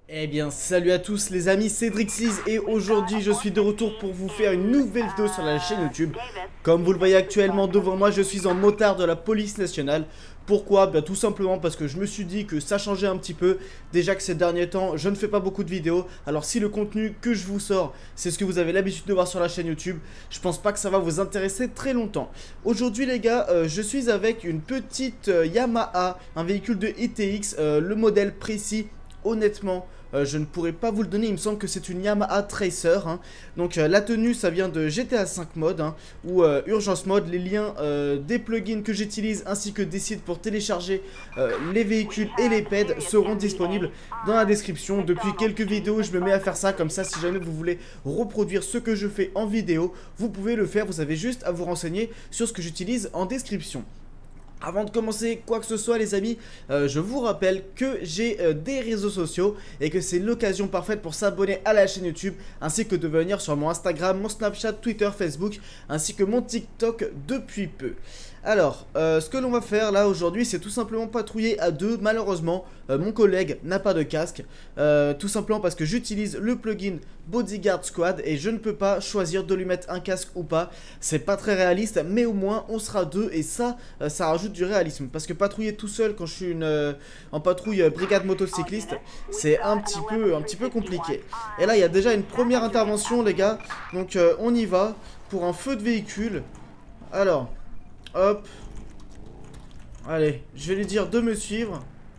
Eh bien salut à tous les amis, c'est Drixis et aujourd'hui je suis de retour pour vous faire une nouvelle vidéo sur la chaîne YouTube. Comme vous le voyez actuellement devant moi, je suis en motard de la police nationale. Pourquoi? Bien tout simplement parce que je me suis dit que ça changeait un petit peu. Déjà que ces derniers temps je ne fais pas beaucoup de vidéos. Alors si le contenu que je vous sors c'est ce que vous avez l'habitude de voir sur la chaîne YouTube, je pense pas que ça va vous intéresser très longtemps. Aujourd'hui les gars, je suis avec une petite Yamaha, un véhicule de ETX, le modèle précis. Honnêtement, je ne pourrais pas vous le donner, il me semble que c'est une Yamaha Tracer, hein. Donc la tenue ça vient de GTA 5 mode, hein, ou Urgence mode. Les liens des plugins que j'utilise ainsi que des sites pour télécharger les véhicules et les peds seront disponibles dans la description. Depuis quelques vidéos je me mets à faire ça, comme ça si jamais vous voulez reproduire ce que je fais en vidéo, vous pouvez le faire, vous avez juste à vous renseigner sur ce que j'utilise en description. Avant de commencer quoi que ce soit les amis, je vous rappelle que j'ai des réseaux sociaux et que c'est l'occasion parfaite pour s'abonner à la chaîne YouTube ainsi que de venir sur mon Instagram, mon Snapchat, Twitter, Facebook ainsi que mon TikTok depuis peu. Alors, ce que l'on va faire là aujourd'hui, c'est tout simplement patrouiller à deux. Malheureusement, mon collègue n'a pas de casque, tout simplement parce que j'utilise le plugin Bodyguard Squad et je ne peux pas choisir de lui mettre un casque ou pas. C'est pas très réaliste, mais au moins on sera deux et ça, ça rajoute du réalisme. Parce que patrouiller tout seul quand je suis en patrouille brigade motocycliste, c'est un petit peu compliqué. Et là, il y a déjà une première intervention les gars, donc on y va pour un feu de véhicule. Alors... hop. Allez, je vais lui dire de me suivre.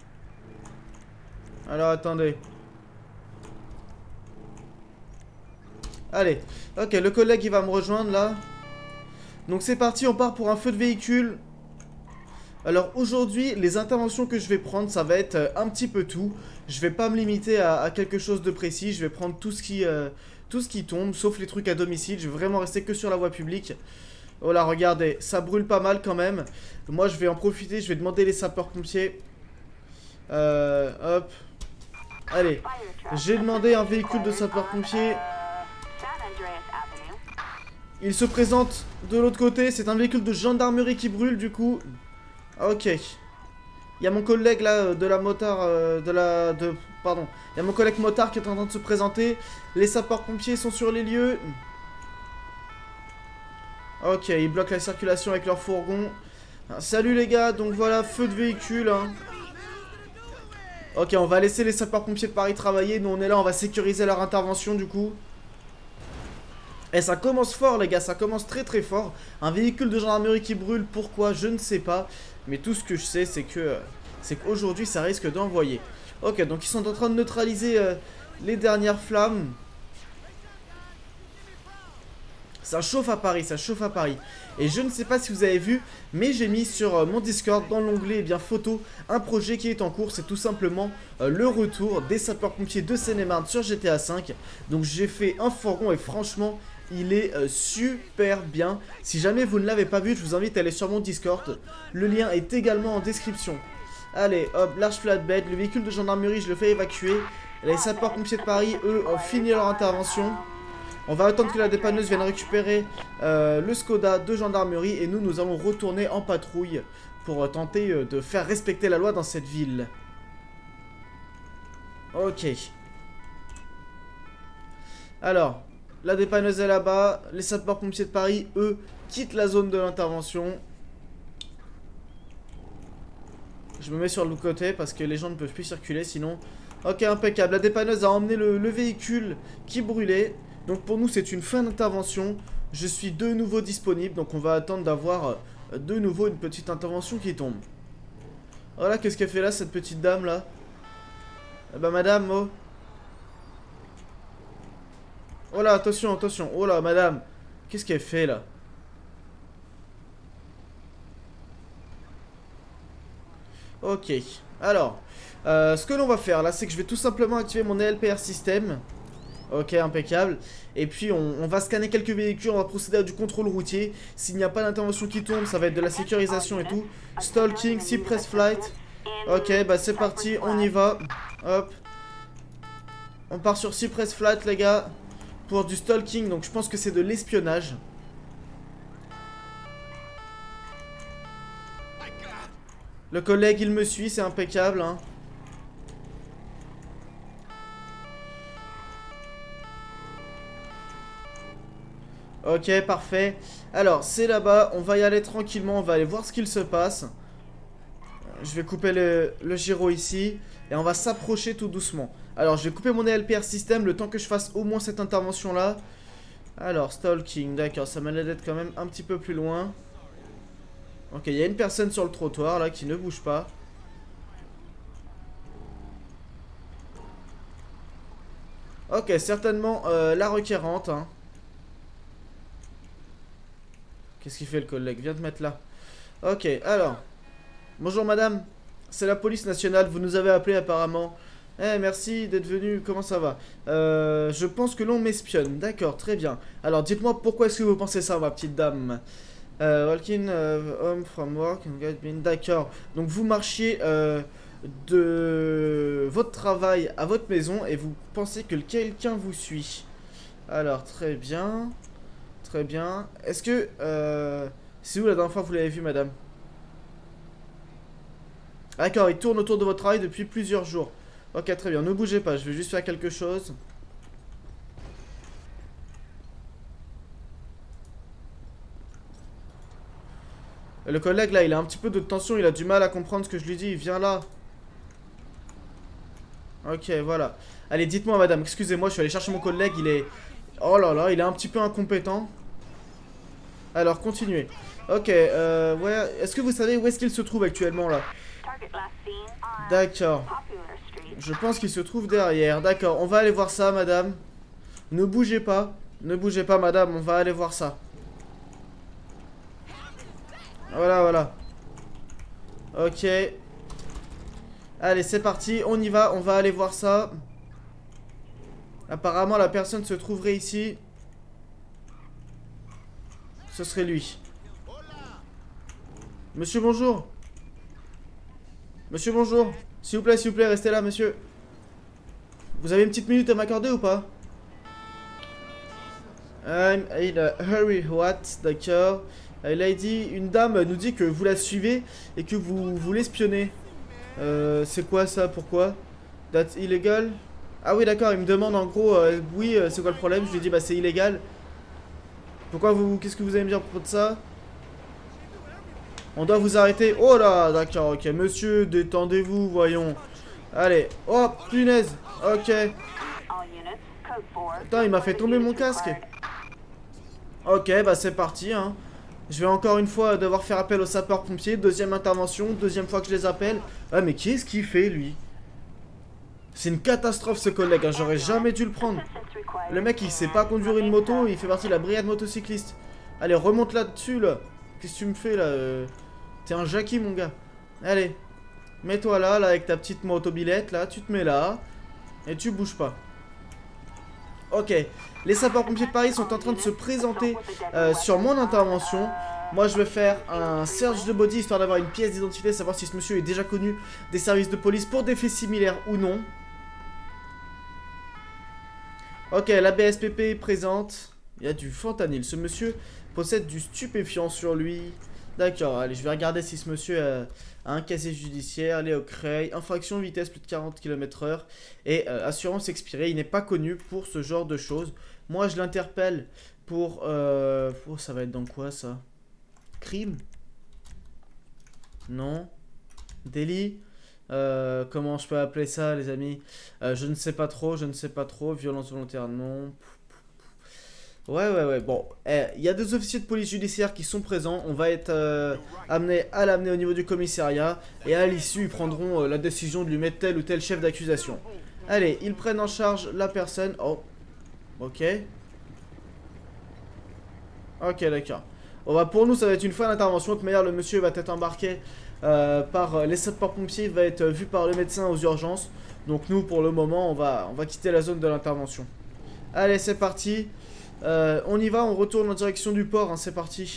Alors, attendez. Allez. Ok, le collègue, il va me rejoindre, là. Donc, c'est parti, on part pour un feu de véhicule. Alors, aujourd'hui, les interventions que je vais prendre, ça va être un petit peu tout. Je vais pas me limiter à quelque chose de précis. Je vais prendre tout ce qui tombe, sauf les trucs à domicile. Je vais vraiment rester que sur la voie publique. Oh là, regardez, ça brûle pas mal quand même. Moi, je vais en profiter, je vais demander les sapeurs-pompiers. Hop. Allez, j'ai demandé un véhicule de sapeurs-pompiers. Il se présente de l'autre côté, c'est un véhicule de gendarmerie qui brûle du coup. Ok. Il y a mon collègue là de la motard, pardon. Il y a mon collègue motard qui est en train de se présenter. Les sapeurs-pompiers sont sur les lieux. Ok, ils bloquent la circulation avec leur fourgon. Salut les gars, donc voilà, feu de véhicule, hein. Ok, on va laisser les sapeurs-pompiers de Paris travailler. Nous on est là, on va sécuriser leur intervention du coup. Et ça commence fort les gars, ça commence très très fort. Un véhicule de gendarmerie qui brûle, pourquoi, je ne sais pas. Mais tout ce que je sais c'est qu'aujourd'hui ça risque d'envoyer. Ok, donc ils sont en train de neutraliser les dernières flammes. Ça chauffe à Paris, ça chauffe à Paris. Et je ne sais pas si vous avez vu, mais j'ai mis sur mon Discord, dans l'onglet bien photo, un projet qui est en cours. C'est tout simplement le retour des sapeurs-pompiers de Seine-et-Marne sur GTA 5. Donc j'ai fait un fourgon et franchement, il est super bien. Si jamais vous ne l'avez pas vu, je vous invite à aller sur mon Discord. Le lien est également en description. Allez, hop, large flatbed. Le véhicule de gendarmerie, je le fais évacuer. Les sapeurs-pompiers de Paris, eux, ont fini leur intervention. On va attendre que la dépanneuse vienne récupérer le Skoda de gendarmerie et nous allons retourner en patrouille pour tenter de faire respecter la loi dans cette ville. Ok. Alors, la dépanneuse est là-bas. Les sapeurs-pompiers de Paris, eux, quittent la zone de l'intervention. Je me mets sur le côté parce que les gens ne peuvent plus circuler sinon. Ok, impeccable. La dépanneuse a emmené le véhicule qui brûlait. Donc pour nous c'est une fin d'intervention. Je suis de nouveau disponible. Donc on va attendre d'avoir de nouveau une petite intervention qui tombe. Voilà, qu'est-ce qu'elle fait là cette petite dame là? Eh bah madame, oh. Oh là, attention, attention. Oh là madame. Qu'est-ce qu'elle fait là? Ok. Alors, ce que l'on va faire là, c'est que je vais tout simplement activer mon LPR système. Ok, impeccable. Et puis on va scanner quelques véhicules, on va procéder à du contrôle routier. S'il n'y a pas d'intervention qui tombe, ça va être de la sécurisation et tout. Stalking, Cypress Flight. Ok, bah c'est parti, on y va. Hop. On part sur Cypress Flight les gars. Pour du stalking, donc je pense que c'est de l'espionnage. Le collègue il me suit, c'est impeccable hein. Ok, parfait. Alors, c'est là-bas. On va y aller tranquillement. On va aller voir ce qu'il se passe. Je vais couper le gyro ici. Et on va s'approcher tout doucement. Alors, je vais couper mon LPR système le temps que je fasse au moins cette intervention-là. Alors, stalking. D'accord, ça m'a l'air d'être quand même un petit peu plus loin. Ok, il y a une personne sur le trottoir là qui ne bouge pas. Ok, certainement la requérante. Hein. Qu'est-ce qu'il fait le collègue? Viens te mettre là. Ok, alors. Bonjour madame. C'est la police nationale. Vous nous avez appelé apparemment. Eh, merci d'être venu. Comment ça va? Je pense que l'on m'espionne. D'accord, très bien. Alors, dites-moi pourquoi est-ce que vous pensez ça, ma petite dame? Walking home from work. D'accord. Donc, vous marchiez de votre travail à votre maison et vous pensez que quelqu'un vous suit. Alors, très bien. Très bien. Est-ce que... c'est où la dernière fois que vous l'avez vu, madame? D'accord, il tourne autour de votre travail depuis plusieurs jours. Ok, très bien. Ne bougez pas, je vais juste faire quelque chose. Le collègue, là, il a un petit peu de tension. Il a du mal à comprendre ce que je lui dis. Viens là. Ok, voilà. Allez, dites-moi, madame. Excusez-moi, je suis allé chercher mon collègue. Il est... Oh là là, il est un petit peu incompétent. Alors, continuez. Ok, ouais. Est-ce que vous savez où est-ce qu'il se trouve actuellement, là? D'accord. Je pense qu'il se trouve derrière. D'accord, on va aller voir ça, madame. Ne bougez pas. Ne bougez pas, madame. On va aller voir ça. Voilà, voilà. Ok. Allez, c'est parti. On y va. On va aller voir ça. Apparemment, la personne se trouverait ici. Ce serait lui. Monsieur, bonjour. Monsieur, bonjour. S'il vous plaît, restez là, monsieur. Vous avez une petite minute à m'accorder ou pas? I'm in a hurry, what? D'accord. Lady, une dame nous dit que vous la suivez et que vous l'espionnez. C'est quoi ça? Pourquoi? That's illegal? Ah oui, d'accord, il me demande en gros, oui, c'est quoi le problème? Je lui dis, bah c'est illégal. Pourquoi vous... Qu'est-ce que vous allez me dire à propos de ça? On doit vous arrêter. Oh là, d'accord, ok. Monsieur, détendez-vous, voyons. Allez. Oh, punaise. Ok. Attends, il m'a fait tomber mon casque. Ok, bah c'est parti, hein. Je vais encore une fois devoir faire appel aux sapeurs-pompiers. Deuxième intervention, deuxième fois que je les appelle. Ah, mais qu'est-ce qu'il fait, lui? C'est une catastrophe, ce collègue, hein. J'aurais jamais dû le prendre. Le mec, il sait pas conduire une moto. Il fait partie de la brigade motocycliste. Allez, remonte là-dessus, là. Qu'est-ce que tu me fais, là? T'es un Jackie, mon gars. Allez. Mets-toi là, avec ta petite motobilette, là. Tu te mets là. Et tu bouges pas. Ok. Les sapeurs-pompiers de Paris sont en train de se présenter sur mon intervention. Moi, je vais faire un search de body, histoire d'avoir une pièce d'identité, savoir si ce monsieur est déjà connu des services de police pour des faits similaires ou non. Ok, la BSPP est présente. Il y a du fentanyl. Ce monsieur possède du stupéfiant sur lui. D'accord, allez, je vais regarder si ce monsieur a un casier judiciaire. Allez, au CREI. Infraction vitesse plus de 40 km/h. Et assurance expirée. Il n'est pas connu pour ce genre de choses. Moi, je l'interpelle pour... Oh, ça va être dans quoi, ça? Crime? Non. Délit? Comment je peux appeler ça, les amis? Je ne sais pas trop, je ne sais pas trop. Violence volontaire, non. Ouais. Bon, il y a des officiers de police judiciaire qui sont présents. On va être amené à l'amener au niveau du commissariat. Et à l'issue, ils prendront la décision de lui mettre tel ou tel chef d'accusation. Allez, ils prennent en charge la personne. Oh, ok. Ok, d'accord. Bon, bah, pour nous, ça va être une fois d'intervention. De toute manière, le monsieur va être embarqué par les sapeurs-pompiers. Il va être vu par le médecin aux urgences. Donc nous, pour le moment, on va quitter la zone de l'intervention. Allez, c'est parti. On y va, on retourne en direction du port, hein, c'est parti.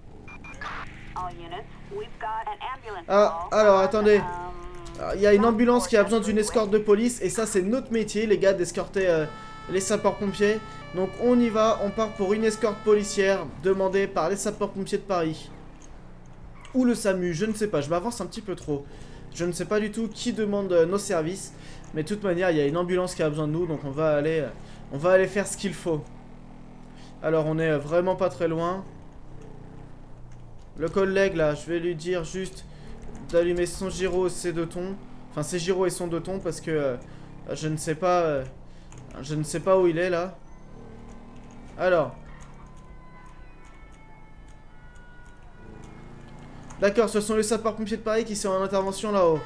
Ah, alors attendez. Il y a une ambulance qui a besoin d'une escorte de police. Et ça, c'est notre métier, les gars, d'escorter les sapeurs-pompiers. Donc on y va, on part pour une escorte policière demandée par les sapeurs-pompiers de Paris. Ou le SAMU, je ne sais pas, je m'avance un petit peu trop. Je ne sais pas du tout qui demande nos services. Mais de toute manière, il y a une ambulance qui a besoin de nous, donc on va aller faire ce qu'il faut. Alors, on est vraiment pas très loin. Le collègue, là, je vais lui dire juste d'allumer son gyro et ses 2 tons. Enfin, ses gyros et son 2 tons, parce que je ne sais pas... je ne sais pas où il est, là. Alors. D'accord, ce sont les sapeurs-pompiers de Paris qui sont en intervention là-haut.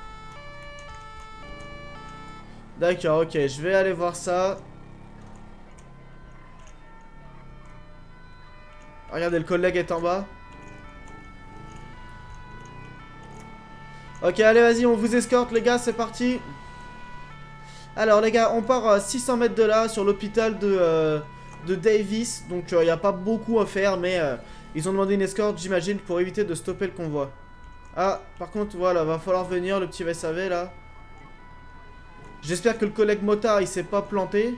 D'accord, ok, je vais aller voir ça. Regardez, le collègue est en bas. Ok, allez, vas-y, on vous escorte, les gars, c'est parti. Alors, les gars, on part à 600 mètres de là, sur l'hôpital de Davis. Donc, il n'y a pas beaucoup à faire, mais ils ont demandé une escorte, j'imagine, pour éviter de stopper le convoi. Ah, par contre, voilà, va falloir venir, le petit VSAV, là. J'espère que le collègue motard, il s'est pas planté.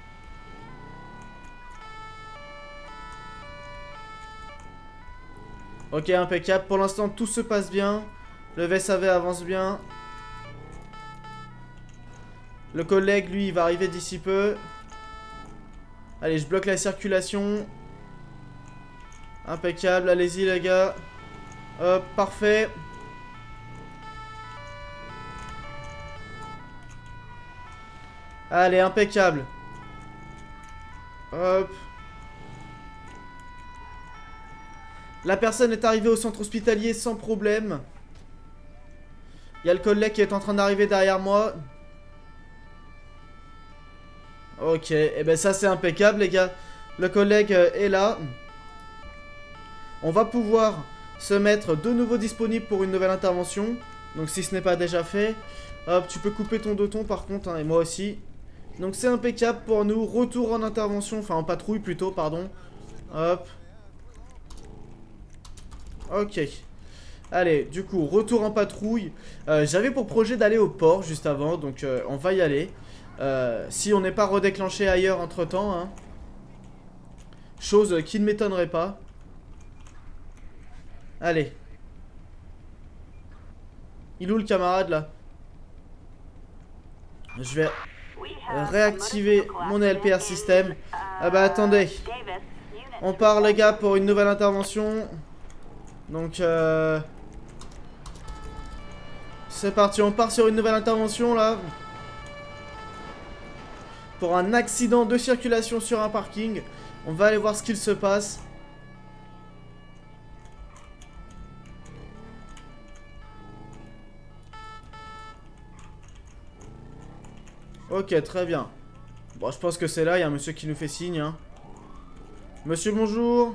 Ok, impeccable. Pour l'instant, tout se passe bien. Le VSAV avance bien. Le collègue, lui, il va arriver d'ici peu. Allez, je bloque la circulation. Impeccable. Allez-y, les gars. Hop, parfait. Allez, impeccable. Hop. La personne est arrivée au centre hospitalier sans problème. Il y a le collègue qui est en train d'arriver derrière moi. Ok, et ben ça c'est impeccable les gars. Le collègue est là. On va pouvoir se mettre de nouveau disponible pour une nouvelle intervention. Donc si ce n'est pas déjà fait. Hop, tu peux couper ton 2 tons par contre, hein, et moi aussi. Donc c'est impeccable pour nous. Retour en intervention, enfin en patrouille plutôt, pardon. Hop. Ok. Allez, du coup, retour en patrouille. J'avais pour projet d'aller au port juste avant, donc on va y aller. Si on n'est pas redéclenché ailleurs entre temps, hein. Chose qui ne m'étonnerait pas. Allez. Il est où le camarade là? Je vais réactiver mon LPR système. Ah bah attendez. On part les gars pour une nouvelle intervention. Donc c'est parti, on part sur une nouvelle intervention là. Pour un accident de circulation sur un parking. On va aller voir ce qu'il se passe. Ok, très bien. Bon, je pense que c'est là, il y a un monsieur qui nous fait signe, hein. Monsieur, bonjour.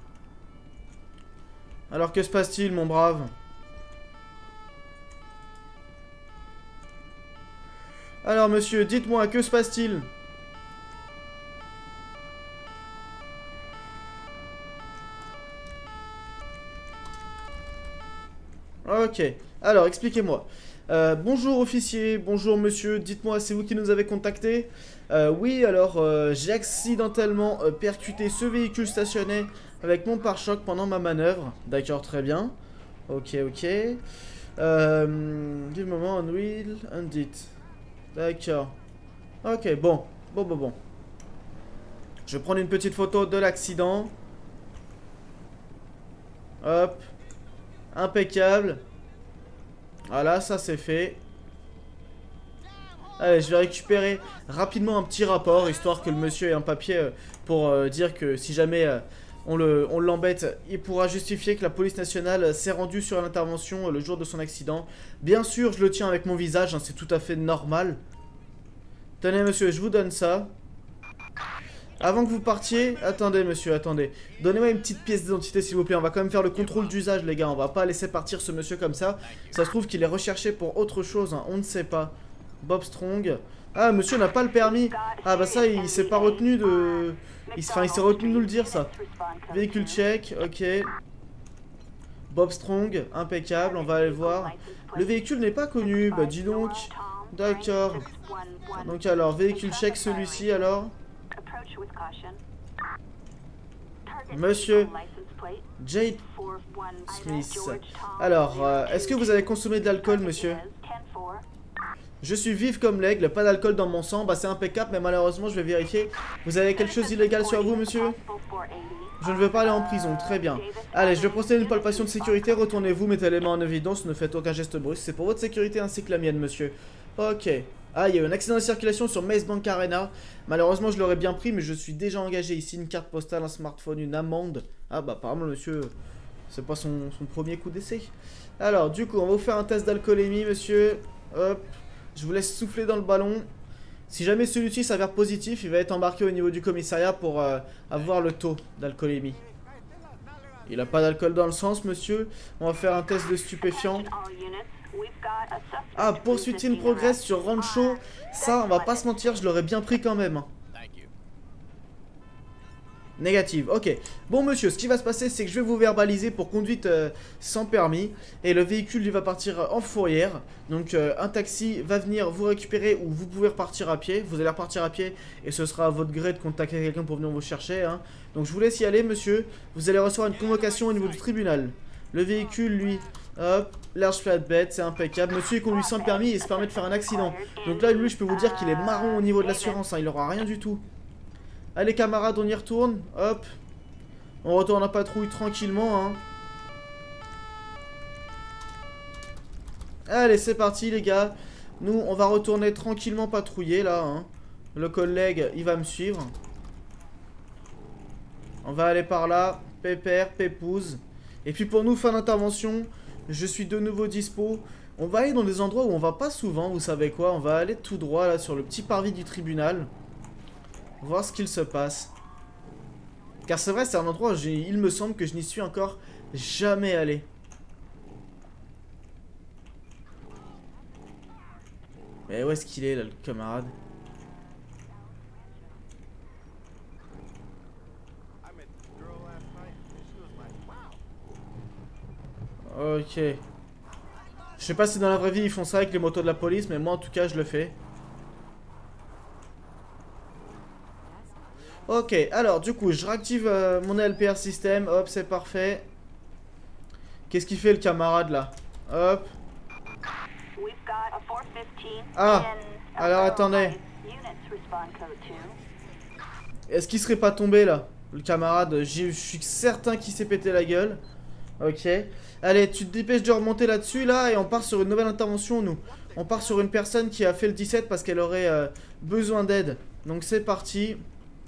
Alors, que se passe-t-il, mon brave? Alors, monsieur, dites-moi, que se passe-t-il? Ok, alors, expliquez-moi. Bonjour officier, bonjour monsieur, dites-moi, c'est vous qui nous avez contacté? Oui, alors j'ai accidentellement percuté ce véhicule stationné avec mon pare-choc pendant ma manœuvre. D'accord, très bien. Ok, ok. Give moment on wheel and it. D'accord. Ok, bon. Bon. Je vais prendre une petite photo de l'accident. Hop. Impeccable. Voilà, ça c'est fait. Allez, je vais récupérer rapidement un petit rapport, histoire que le monsieur ait un papier pour dire que si jamais on l'embête, il pourra justifier que la police nationale s'est rendue sur l'intervention le jour de son accident. Bien sûr, je le tiens avec mon visage, hein, c'est tout à fait normal. Tenez monsieur, je vous donne ça. Avant que vous partiez, attendez monsieur, attendez. Donnez-moi une petite pièce d'identité s'il vous plaît, on va quand même faire le contrôle d'usage les gars. On va pas laisser partir ce monsieur comme ça. Ça se trouve qu'il est recherché pour autre chose, hein. On ne sait pas. Bob Strong. Ah, monsieur n'a pas le permis. Ah bah ça, il s'est pas retenu de... Enfin, il s'est retenu de nous le dire ça. Véhicule check, ok. Bob Strong, impeccable, on va aller voir. Le véhicule n'est pas connu, bah dis donc. D'accord. Donc alors, véhicule check celui-ci alors. Monsieur J. Smith. Alors, est-ce que vous avez consommé de l'alcool, monsieur? Je suis vif comme l'aigle, pas d'alcool dans mon sang. Bah c'est impeccable, mais malheureusement je vais vérifier. Vous avez quelque chose d'illégal sur vous, monsieur? Je ne veux pas aller en prison, très bien. Allez, je vais procéder à une palpation de sécurité. Retournez-vous, mettez les mains en évidence, ne faites aucun geste brusque. C'est pour votre sécurité ainsi que la mienne, monsieur. Ok. Ah, il y a eu un accident de circulation sur Maze Bank Arena. Malheureusement, je l'aurais bien pris, mais je suis déjà engagé ici. Une carte postale, un smartphone, une amende. Ah bah apparemment, monsieur, c'est pas son premier coup d'essai. Alors, du coup, on va vous faire un test d'alcoolémie, monsieur. Hop. Je vous laisse souffler dans le ballon. Si jamais celui-ci s'avère positif, il va être embarqué au niveau du commissariat pour avoir le taux d'alcoolémie. Il n'a pas d'alcool dans le sens, monsieur. On va faire un test de stupéfiant. Ah, poursuite in progress sur Rancho. Ça, on va pas se mentir, je l'aurais bien pris quand même. Négative, ok. Bon monsieur, ce qui va se passer, c'est que je vais vous verbaliser pour conduite sans permis. Et le véhicule, lui, va partir en fourrière. Donc un taxi va venir vous récupérer ou vous pouvez repartir à pied. Vous allez repartir à pied et ce sera à votre gré de contacter quelqu'un pour venir vous chercher, hein. Donc je vous laisse y aller, monsieur. Vous allez recevoir une convocation au niveau du tribunal. Le véhicule, lui, hop, large flatbed, c'est impeccable. Monsieur, il conduit sans permis et se permet de faire un accident. Donc là, lui, je peux vous dire qu'il est marron au niveau de l'assurance, hein. Il aura rien du tout. Allez camarades, on y retourne, hop. On retourne en patrouille tranquillement, hein. Allez, c'est parti les gars. Nous, on va retourner tranquillement patrouiller là, hein. Le collègue, il va me suivre. On va aller par là, pépère, pépouze. Et puis pour nous, fin d'intervention, je suis de nouveau dispo. On va aller dans des endroits où on va pas souvent, vous savez quoi. On va aller tout droit là sur le petit parvis du tribunal. Voir ce qu'il se passe. Car c'est vrai, c'est un endroit où il me semble que je n'y suis encore jamais allé. Mais où est-ce qu'il est là, le camarade? Ok. Je sais pas si dans la vraie vie ils font ça avec les motos de la police, mais moi en tout cas je le fais. Ok, alors du coup, je réactive mon LPR système. Hop, c'est parfait. Qu'est-ce qu'il fait le camarade là? Hop. Ah, alors attendez. Est-ce qu'il serait pas tombé là? Le camarade, je suis certain qu'il s'est pété la gueule. Ok. Allez, tu te dépêches de remonter là-dessus là et on part sur une nouvelle intervention nous. On part sur une personne qui a fait le 17 parce qu'elle aurait besoin d'aide. Donc c'est parti.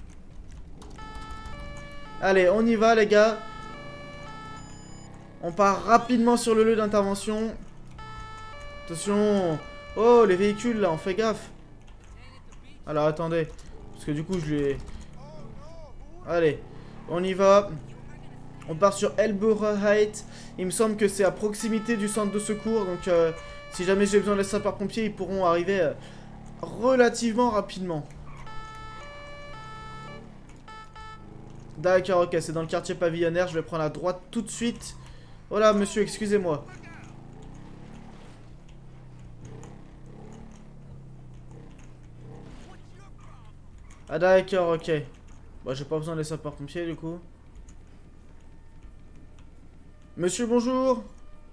Allez, on y va les gars. On part rapidement sur le lieu d'intervention. Attention. Oh, les véhicules là, on fait gaffe. Alors attendez. Parce que du coup, je lui ai... Allez, on y va. On part sur Elborough Heights. Il me semble que c'est à proximité du centre de secours. Donc si jamais j'ai besoin de sapeurs-pompiers, ils pourront arriver relativement rapidement. D'accord, ok, c'est dans le quartier pavillonnaire. Je vais prendre à droite tout de suite. Voilà, monsieur, excusez-moi. Ah d'accord, ok. Bon, j'ai pas besoin de sapeurs-pompiers du coup. Monsieur, bonjour.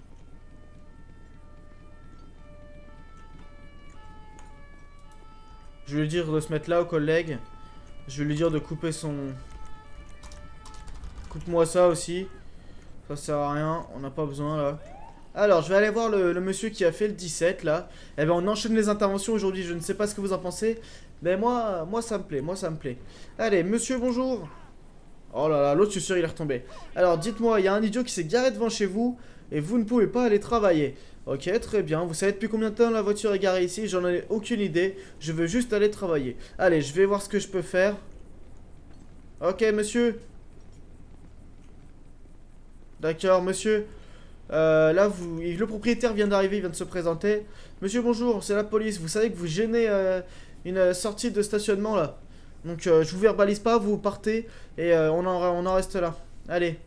Je vais lui dire de se mettre là au collègue. Je vais lui dire de couper son... Coupe-moi ça aussi. Ça sert à rien, on n'a pas besoin là. Alors, je vais aller voir le monsieur qui a fait le 17 là. Eh ben, on enchaîne les interventions aujourd'hui, je ne sais pas ce que vous en pensez. Mais moi ça me plaît, moi ça me plaît. Allez, monsieur, bonjour. Oh là là, l'autre, je suis sûr, il est retombé. Alors, dites-moi, il y a un idiot qui s'est garé devant chez vous et vous ne pouvez pas aller travailler. Ok, très bien. Vous savez depuis combien de temps la voiture est garée ici? J'en ai aucune idée. Je veux juste aller travailler. Allez, je vais voir ce que je peux faire. Ok, monsieur. D'accord, monsieur. Là, le propriétaire vient d'arriver, il vient de se présenter. Monsieur, bonjour, c'est la police. Vous savez que vous gênez une sortie de stationnement là. Donc, je vous verbalise pas, vous partez et on en reste là. Allez.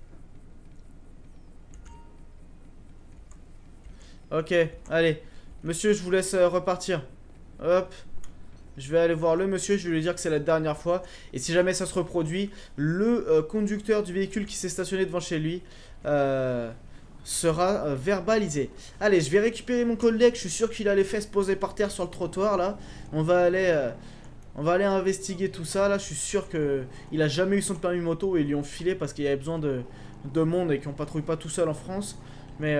Ok, allez. Monsieur, je vous laisse repartir. Hop. Je vais aller voir le monsieur, je vais lui dire que c'est la dernière fois. Et si jamais ça se reproduit, le conducteur du véhicule qui s'est stationné devant chez lui sera verbalisé. Allez, je vais récupérer mon collègue. Je suis sûr qu'il a les fesses posées par terre sur le trottoir là. On va aller investiguer tout ça là. Je suis sûr que il a jamais eu son permis moto et ils lui ont filé parce qu'il y avait besoin de monde et qu'on patrouille pas tout seul en France. Mais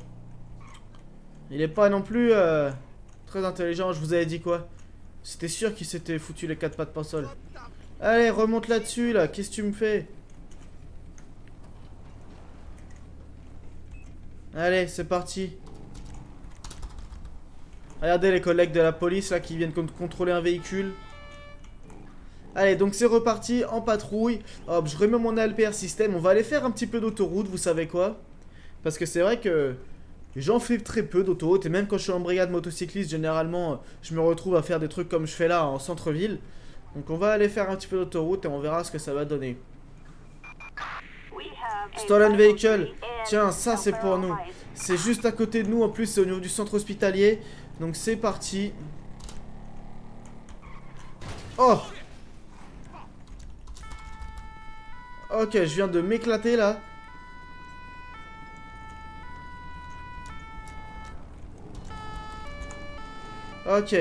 il est pas non plus très intelligent. Je vous avais dit quoi? C'était sûr qu'il s'était foutu les quatre pattes par sol. Allez, remonte là-dessus là. Qu'est-ce que tu me fais? Allez, c'est parti. Regardez les collègues de la police là qui viennent contrôler un véhicule. Allez, donc c'est reparti en patrouille. Hop, je remets mon ALPR système. On va aller faire un petit peu d'autoroute, vous savez quoi? Parce que c'est vrai que j'en fais très peu d'autoroute. Et même quand je suis en brigade motocycliste, généralement, je me retrouve à faire des trucs comme je fais là en centre-ville. Donc on va aller faire un petit peu d'autoroute et on verra ce que ça va donner. Stolen vehicle. Tiens, ça c'est pour nous. C'est juste à côté de nous. En plus, c'est au niveau du centre hospitalier. Donc c'est parti. Oh! Ok, je viens de m'éclater là. Ok.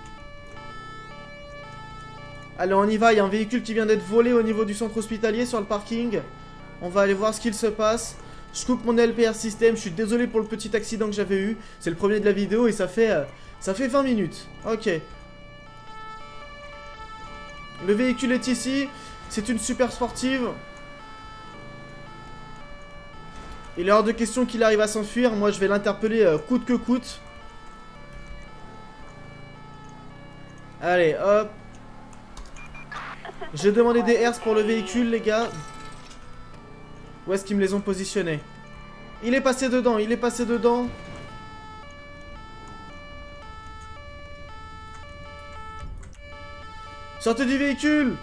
Allez, on y va. Il y a un véhicule qui vient d'être volé au niveau du centre hospitalier sur le parking. On va aller voir ce qu'il se passe. Je coupe mon LPR système. Je suis désolé pour le petit accident que j'avais eu. C'est le premier de la vidéo et ça fait 20 minutes. Ok. Le véhicule est ici. C'est une super sportive. Il est hors de question qu'il arrive à s'enfuir. Moi, je vais l'interpeller coûte que coûte. Allez, hop. J'ai demandé des hertz pour le véhicule, les gars. Où est-ce qu'ils me les ont positionnés? Il est passé dedans, il est passé dedans. Sortez du véhicule!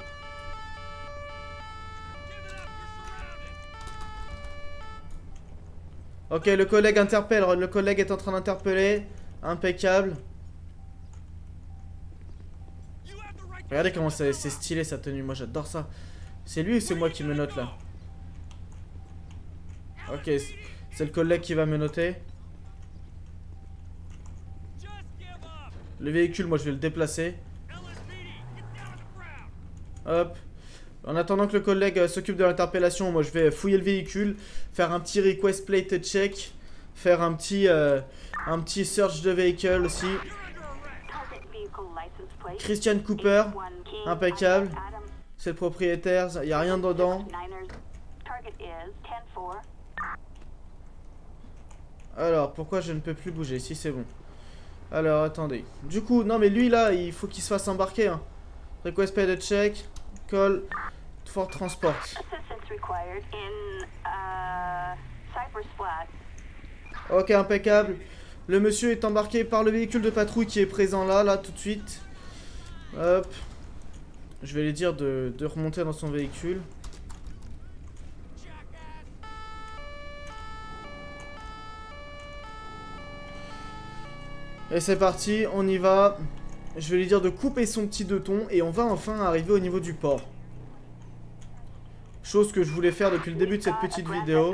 Ok, le collègue interpelle. Le collègue est en train d'interpeller. Impeccable. Regardez comment c'est stylé sa tenue. Moi j'adore ça. C'est lui ou c'est moi qui me note là? Ok, c'est le collègue qui va me noter. Le véhicule, moi je vais le déplacer. Hop. En attendant que le collègue s'occupe de l'interpellation, moi je vais fouiller le véhicule, faire un petit request plate check, faire un petit search de véhicule aussi. Christian Cooper, impeccable. C'est le propriétaire, il n'y a rien dedans. Alors, pourquoi je ne peux plus bouger? Si, c'est bon. Alors, attendez. Du coup, non mais lui là, il faut qu'il se fasse embarquer. Hein. Request plate check, call for transport. Ok, impeccable. Le monsieur est embarqué par le véhicule de patrouille qui est présent là tout de suite. Hop. Je vais lui dire de remonter dans son véhicule. Et c'est parti, on y va. Je vais lui dire de couper son petit deux tons et on va enfin arriver au niveau du port. Chose que je voulais faire depuis le début de cette petite vidéo.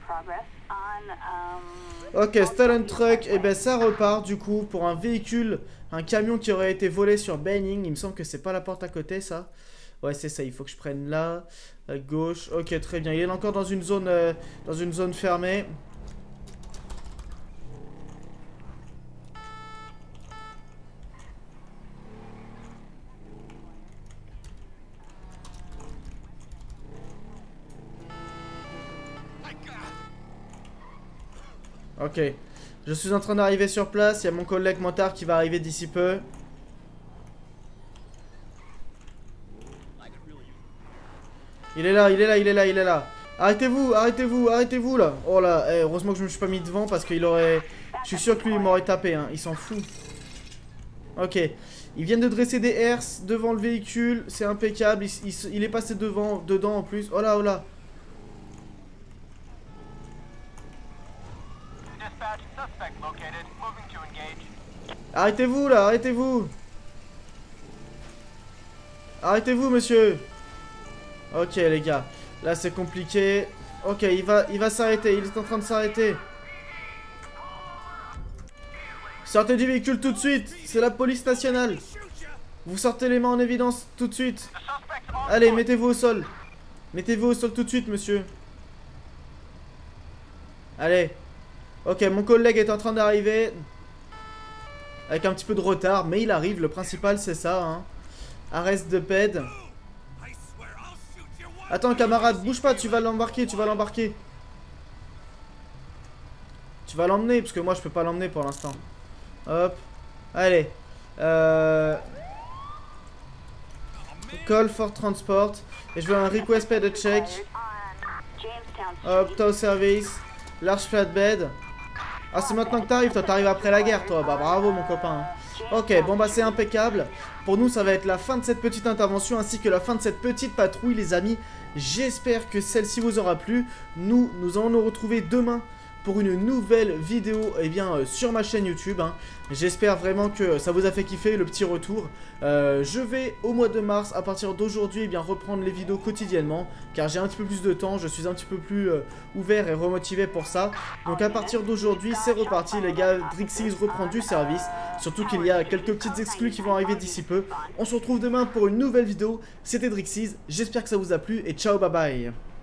Ok, stolen truck, et ben ça repart du coup pour un véhicule, un camion qui aurait été volé sur Benning. Il me semble que c'est pas la porte à côté ça. Ouais c'est ça, il faut que je prenne là, à gauche. Ok, très bien, il est encore dans une zone fermée. Ok, je suis en train d'arriver sur place, il y a mon collègue Montard qui va arriver d'ici peu. Il est là, il est là, il est là, il est là. Arrêtez-vous, arrêtez-vous, arrêtez-vous là. Oh là, heureusement que je me suis pas mis devant parce qu'il aurait... Je suis sûr que lui il m'aurait tapé, hein. Il s'en fout. Ok, ils viennent de dresser des herses devant le véhicule, c'est impeccable, il est passé dedans en plus. Oh là, oh là. Arrêtez-vous là, arrêtez-vous. Arrêtez-vous monsieur. Ok les gars, là c'est compliqué. Ok, il va s'arrêter, il est en train de s'arrêter. Sortez du véhicule tout de suite. C'est la police nationale. Vous sortez les mains en évidence tout de suite. Allez, mettez-vous au sol. Mettez-vous au sol tout de suite, monsieur. Allez. Ok, mon collègue est en train d'arriver. Avec un petit peu de retard, mais il arrive. Le principal, c'est ça. Hein. Arrest de ped. Attends, camarade, bouge pas. Tu vas l'embarquer, tu vas l'embarquer. Tu vas l'emmener, parce que moi, je peux pas l'emmener pour l'instant. Hop. Allez. Call for transport. Et je veux un request pay de check. Hop, tow service. Large flatbed. Ah, c'est maintenant que t'arrives, toi, t'arrives après la guerre, toi. Bah, bravo, mon copain. Ok, bon, bah, c'est impeccable. Pour nous, ça va être la fin de cette petite intervention, ainsi que la fin de cette petite patrouille, les amis. J'espère que celle-ci vous aura plu. Nous allons nous retrouver demain pour une nouvelle vidéo sur ma chaîne YouTube. Hein. J'espère vraiment que ça vous a fait kiffer le petit retour. Je vais au mois de mars, à partir d'aujourd'hui, reprendre les vidéos quotidiennement, car j'ai un petit peu plus de temps, je suis un petit peu plus ouvert et remotivé pour ça. Donc à partir d'aujourd'hui, c'est reparti les gars, Drixys reprend du service, surtout qu'il y a quelques petites exclus qui vont arriver d'ici peu. On se retrouve demain pour une nouvelle vidéo, c'était Drixys, j'espère que ça vous a plu et ciao bye bye.